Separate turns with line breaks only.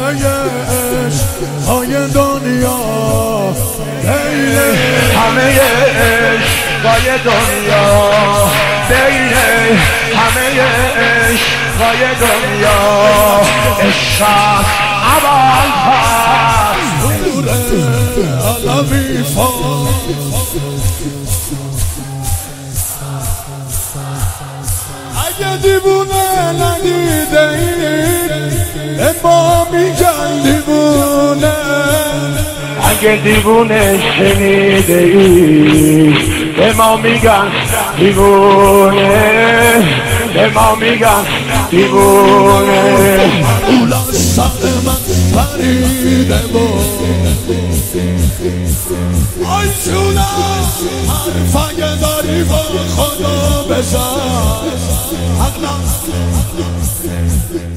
عشق‌های دنیا بین
همه عشق‌های دنیا بین همه عشق‌های دنیا عشق است ابوالفضل
نور علوی فاز اگه دیوونه ندیده اید به ما میگن دیوونه
اگه دیوونه شنیده ای به ما میگن دیوونه به ما میگن دیوونه
اولا سر من پریده بود آی جونم حرفاگه داری با خدا بزن